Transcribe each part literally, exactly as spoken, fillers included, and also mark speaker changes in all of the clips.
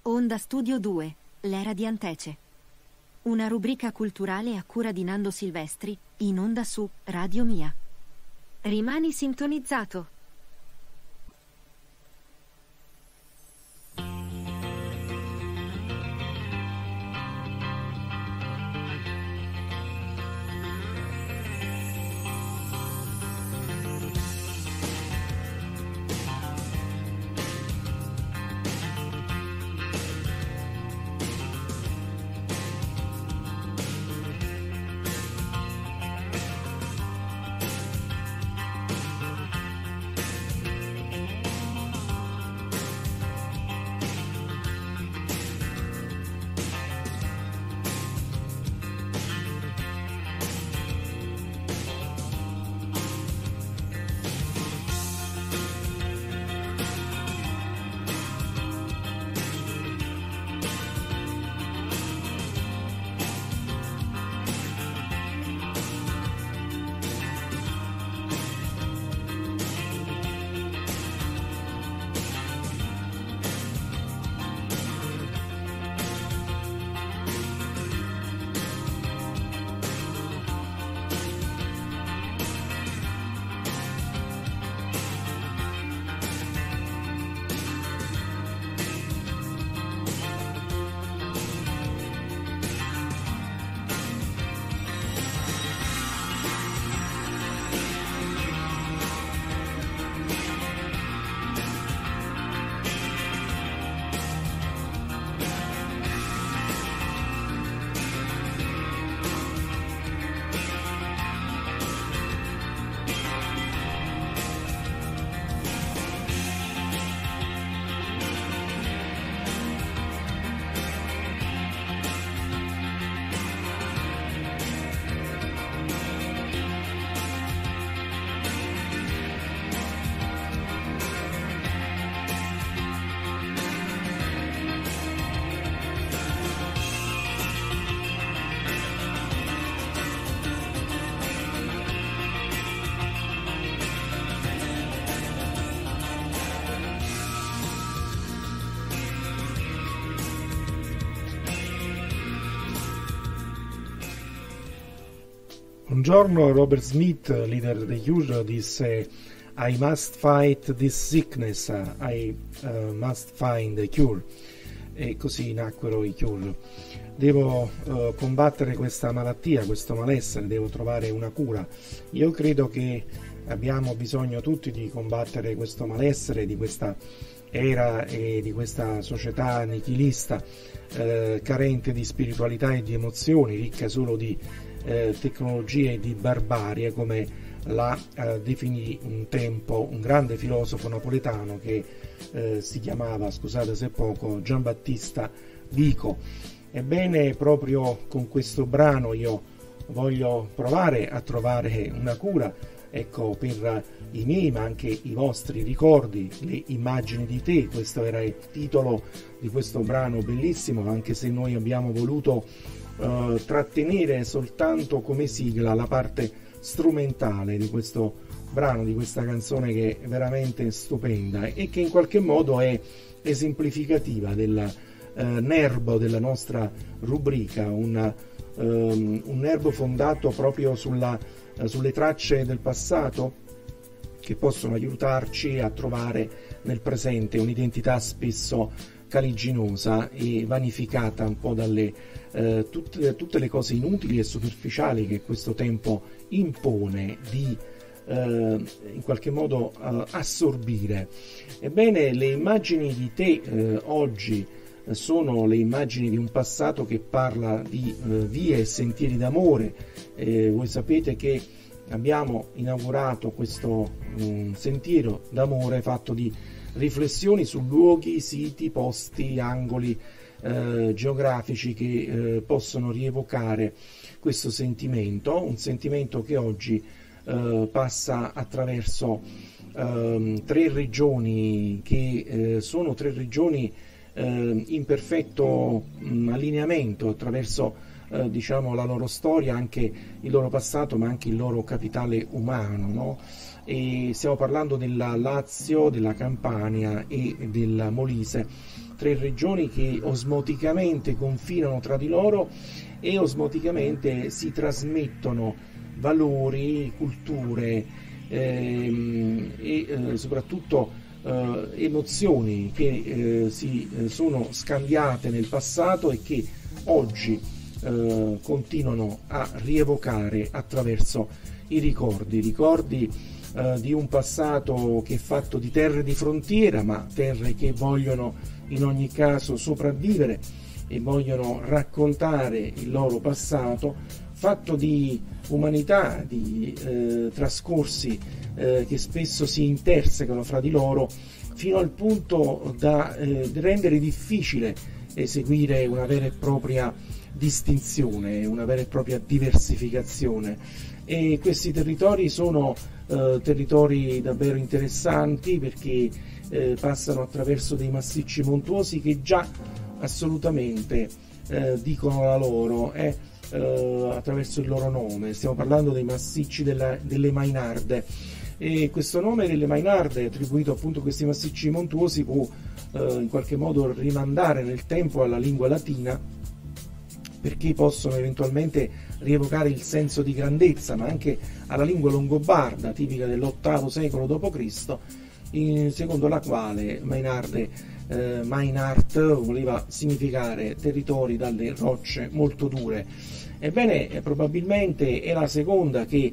Speaker 1: Onda Studio due, l'era di Antece. Una rubrica culturale a cura di Nando Silvestri, in onda su Radio Mia. Rimani sintonizzato.
Speaker 2: Un giorno Robert Smith, leader degli Cure, disse I must fight this sickness, I uh, must find a cure, e così nacquero i Cure. Devo uh, combattere questa malattia, questo malessere, devo trovare una cura. Io credo che abbiamo bisogno tutti di combattere questo malessere, di questa era e di questa società nichilista, eh, carente di spiritualità e di emozioni, ricca solo di eh, tecnologie e di barbarie, come la eh, definì un tempo un grande filosofo napoletano che eh, si chiamava, scusate se poco, Giambattista Vico. Ebbene, proprio con questo brano io voglio provare a trovare una cura, ecco, per i miei ma anche i vostri ricordi, le immagini di te. Questo era il titolo di questo brano bellissimo, anche se noi abbiamo voluto uh, trattenere soltanto come sigla la parte strumentale di questo brano, di questa canzone che è veramente stupenda e che in qualche modo è esemplificativa del uh, nervo della nostra rubrica, un, um, un nervo fondato proprio sulla, uh, sulle tracce del passato, che possono aiutarci a trovare nel presente un'identità spesso caliginosa e vanificata un po' dalle eh, tutte, tutte le cose inutili e superficiali che questo tempo impone di eh, in qualche modo eh, assorbire. Ebbene, le immagini di te eh, oggi eh, sono le immagini di un passato che parla di eh, vie e sentieri d'amore. Eh, voi sapete che abbiamo inaugurato questo um, sentiero d'amore fatto di riflessioni su luoghi, siti, posti, angoli eh, geografici che eh, possono rievocare questo sentimento, un sentimento che oggi eh, passa attraverso eh, tre regioni che eh, sono tre regioni eh, in perfetto mh, allineamento, attraverso eh, diciamo la loro storia, anche il loro passato, ma anche il loro capitale umano, no? E stiamo parlando della Lazio, della Campania e della Molise, tre regioni che osmoticamente confinano tra di loro e osmoticamente si trasmettono valori, culture ehm, e eh, soprattutto eh, emozioni che eh, si eh, sono scambiate nel passato e che oggi eh, continuano a rievocare attraverso i ricordi, ricordi eh, di un passato che è fatto di terre di frontiera, ma terre che vogliono in ogni caso sopravvivere e vogliono raccontare il loro passato, fatto di umanità, di eh, trascorsi eh, che spesso si intersecano fra di loro, fino al punto da eh, rendere difficile eseguire una vera e propria distinzione, una vera e propria diversificazione. E questi territori sono eh, territori davvero interessanti, perché eh, passano attraverso dei massicci montuosi che già assolutamente eh, dicono la loro, eh, eh, attraverso il loro nome. Stiamo parlando dei massicci della, delle Mainarde, e questo nome delle Mainarde, attribuito appunto a questi massicci montuosi, può eh, in qualche modo rimandare nel tempo alla lingua latina, perché possono eventualmente rievocare il senso di grandezza, ma anche alla lingua longobarda, tipica dell'ottavo secolo dopo Cristo, in, secondo la quale Mainarde, eh, Mainart voleva significare territori dalle rocce molto dure. Ebbene, eh, probabilmente è la seconda che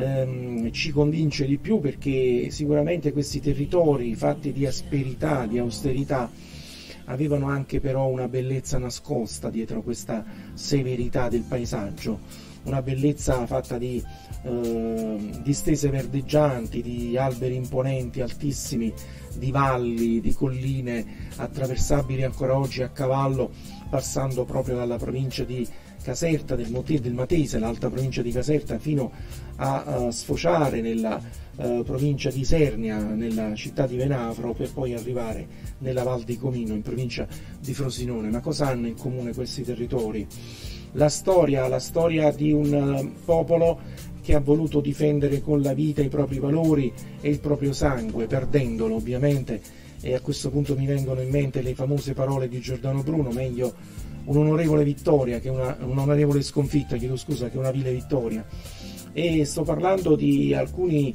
Speaker 2: ehm, ci convince di più, perché sicuramente questi territori fatti di asperità, di austerità, avevano anche però una bellezza nascosta dietro questa severità del paesaggio, una bellezza fatta di eh, distese verdeggianti, di alberi imponenti, altissimi, di valli, di colline attraversabili ancora oggi a cavallo, passando proprio dalla provincia di Caserta, del, Mote, del Matese, l'alta provincia di Caserta, fino a, a sfociare nella uh, provincia di Isernia, nella città di Venafro, per poi arrivare nella Val di Comino, in provincia di Frosinone. Ma cosa hanno in comune questi territori? La storia, la storia di un uh, popolo che ha voluto difendere con la vita i propri valori e il proprio sangue, perdendolo ovviamente, e a questo punto mi vengono in mente le famose parole di Giordano Bruno: meglio un'onorevole vittoria che una, un'onorevole sconfitta, chiedo scusa, che una vile vittoria. E sto parlando di alcuni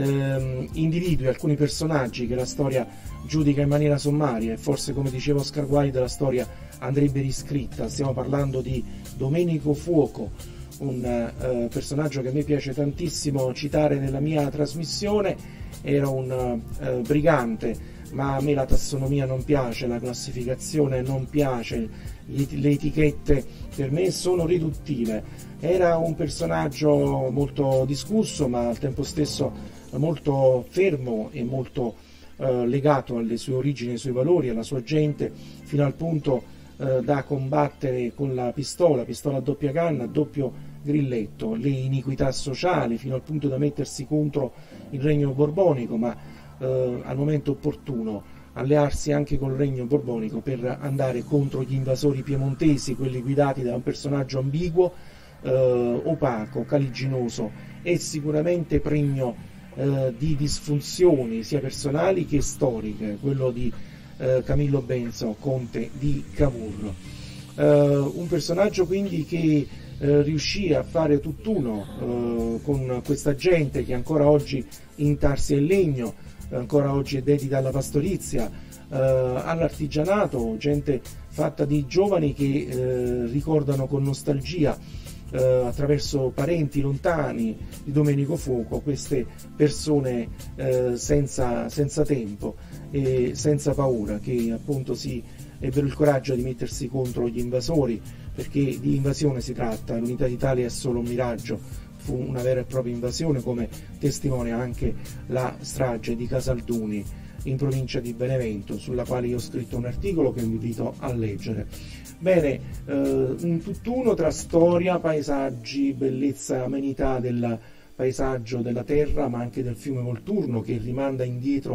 Speaker 2: ehm, individui, alcuni personaggi che la storia giudica in maniera sommaria, e forse, come diceva Oscar Wilde, la storia andrebbe riscritta. Stiamo parlando di Domenico Fuoco, un eh, personaggio che a me piace tantissimo citare nella mia trasmissione. Era un eh, brigante, ma a me la tassonomia non piace, la classificazione non piace, le etichette per me sono riduttive. Era un personaggio molto discusso, ma al tempo stesso molto fermo e molto eh, legato alle sue origini, ai suoi valori, alla sua gente, fino al punto eh, da combattere con la pistola, pistola a doppia canna, a doppio grilletto, le iniquità sociali, fino al punto da mettersi contro il regno borbonico, ma eh, al momento opportuno allearsi anche col regno borbonico per andare contro gli invasori piemontesi, quelli guidati da un personaggio ambiguo, eh, opaco, caliginoso e sicuramente pregno eh, di disfunzioni sia personali che storiche, quello di eh, Camillo Benso, conte di Cavour. Eh, un personaggio quindi che eh, riuscì a fare tutt'uno eh, con questa gente che ancora oggi intarsia il legno, ancora oggi è dedita alla pastorizia, eh, all'artigianato, gente fatta di giovani che eh, ricordano con nostalgia, eh, attraverso parenti lontani di Domenico Fuoco, queste persone eh, senza, senza tempo e senza paura, che appunto si ebbero il coraggio di mettersi contro gli invasori, perché di invasione si tratta. L'unità d'Italia è solo un miraggio, fu una vera e propria invasione, come testimonia anche la strage di Casalduni in provincia di Benevento, sulla quale io ho scritto un articolo che vi invito a leggere. Bene, eh, un tutt'uno tra storia, paesaggi, bellezza, amenità del paesaggio della terra, ma anche del fiume Volturno, che rimanda indietro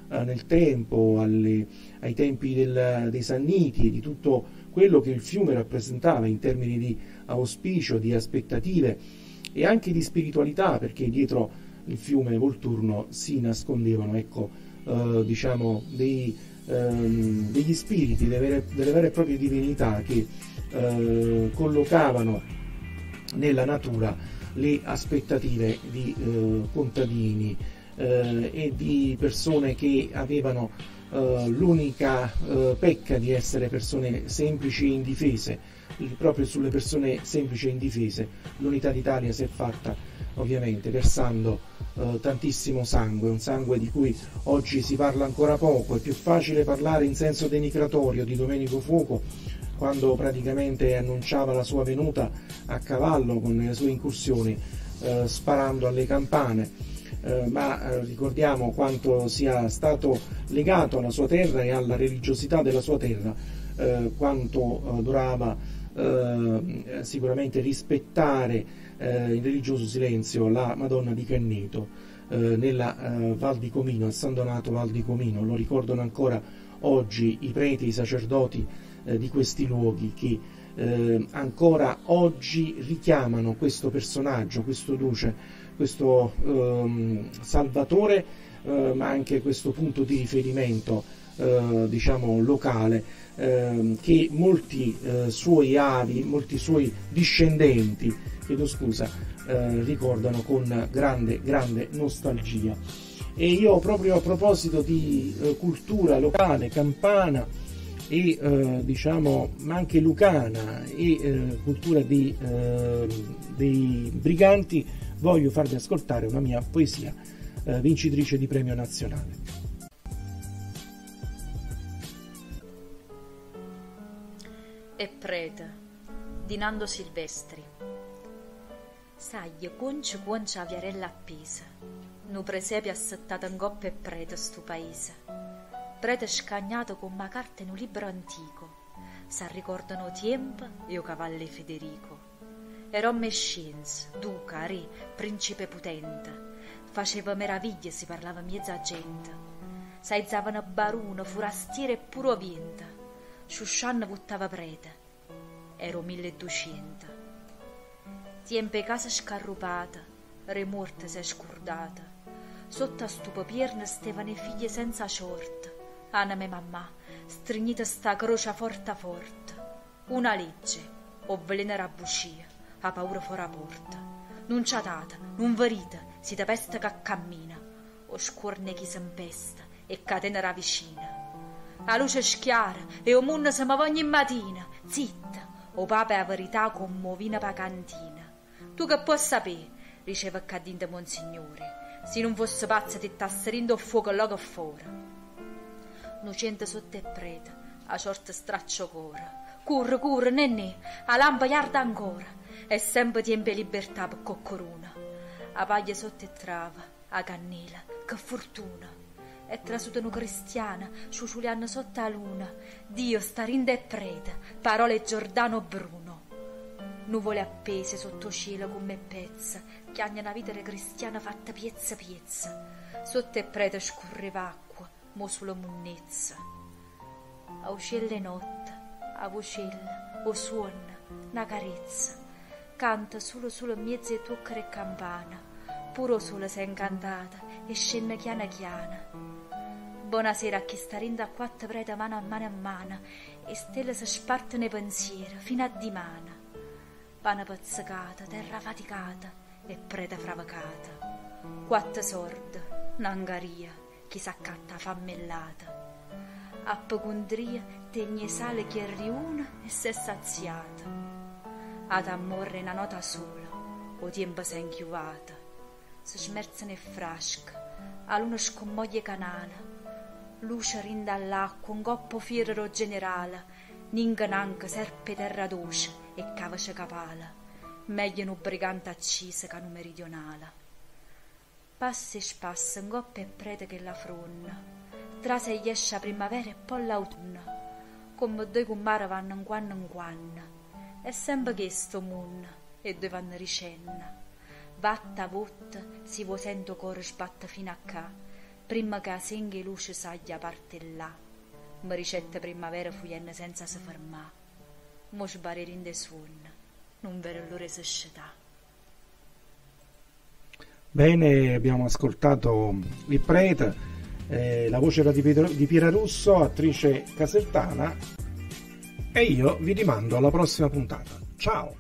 Speaker 2: eh, nel tempo, alle, ai tempi del, dei Sanniti e di tutto quello che il fiume rappresentava in termini di auspicio, di aspettative e anche di spiritualità, perché dietro il fiume Volturno si nascondevano, ecco, eh, diciamo, dei, ehm, degli spiriti, delle vere, delle vere e proprie divinità che eh, collocavano nella natura le aspettative di eh, contadini eh, e di persone che avevano eh, l'unica eh, pecca di essere persone semplici e indifese. Proprio sulle persone semplici e indifese l'Unità d'Italia si è fatta, ovviamente versando eh, tantissimo sangue, un sangue di cui oggi si parla ancora poco. È più facile parlare in senso denigratorio di Domenico Fuoco, quando praticamente annunciava la sua venuta a cavallo con le sue incursioni eh, sparando alle campane, eh, ma eh, ricordiamo quanto sia stato legato alla sua terra e alla religiosità della sua terra, eh, quanto eh, durava eh, sicuramente rispettare eh, in religioso silenzio la Madonna di Canneto eh, nella eh, Val di Comino, a San Donato Val di Comino. Lo ricordano ancora oggi i preti, i sacerdoti eh, di questi luoghi, che eh, ancora oggi richiamano questo personaggio, questo duce, questo ehm, salvatore, eh, ma anche questo punto di riferimento eh, diciamo locale, eh, che molti eh, suoi avi, molti suoi discendenti, chiedo scusa, eh, ricordano con grande grande nostalgia. E io, proprio a proposito di eh, cultura locale, campana e eh, diciamo ma anche lucana e eh, cultura di, eh, dei briganti, voglio farvi ascoltare una mia poesia eh, vincitrice di premio nazionale.
Speaker 3: E prete di Nando Silvestri. Sai, conci conci a Viarella appesa, nu presepe assettato in coppa e prete stu paese. Prete scagnato con una carta in un libro antico, sa ricordano tempo e o cavalli Federico. Ero mescienza, duca, re, principe potente, faceva meraviglie, si parlava mezza gente. Saizzavano baruno, furastiere e puro viento, sciuscianno buttava prete. Ero milleduecento. Tiempe casa scarrupata, re morte s'è scordata. Sotto a stupo pierne stevano i figli senza ciorta. Aname mamma, strignita sta croce forte forte. Una legge, o veleno rabuscia, a paura fuori a porta. Non c'ha data, non verita, si da peste che cammina, o scorne chi s'empesta e catena ravicina. La luce schiara e o mondo se mi va ogni mattina, zitta, o papa è la verità commovina pa cantina. Tu che puoi sapere, riceve cadente monsignore, se non fosse pazza ti tasserindo fuoco là fuori. Nucente sotto e prete, a sorte straccio cora. Curre, curre, nenè, a lampa iarda ancora, e sempre tiempe libertà per coccoruna. A paglia sotto e trava, a cannella, che fortuna. E trasutano cristiana, ciuciuliano sotto la luna, Dio sta rinde e prete, parole Giordano Bruno. Nuvole appese sotto cielo come pezza, chiagna una vita cristiana fatta piezza piezza. Sotto e prete scorreva acqua, mo sulla munnezza. A ucelle notte, a vocella, o suona, una carezza, canta solo solo mezzo e toccare e campana, puro solo sei incantata e scende chiana chiana. Buonasera a chi sta rinda a quattro prete mano a mano a mano e stelle si spartono i pensieri fino a dimana. Pana pazzicata, terra faticata e prete fravacata. Quattro sordi, n'angaria, chi s'accatta fammellata. A pecundria tegne sale chi riuna e s'è saziata. Ad ammorre una nota sola, o tempo s'è inchiuvata. Si smerzano e frasca, a luna scommoglie canale. Luce rinda all'acqua, un coppo fiero generale, ninga nanca serpe terra doce e cavace capala, meglio un brigante accisa che un meridionale. Passa e spassa, un coppo e prete che la fronna, tra se esce la primavera e poi l'autunno, come due cummare vanno in quanno in quanno, è sempre che sto mondo e due vanno ricenna. Vatta a votta, si vuoi sento cuore sbatta fino a ca, prima che senghi luce saglia parte là, mi ricette primavera fuienne senza se fermà, mo sbaririn de suon, non vero l'ora s'escetà.
Speaker 2: Bene, abbiamo ascoltato il prete, eh, la voce era di, Pietro, di Piera Russo, attrice casertana, e io vi rimando alla prossima puntata. Ciao!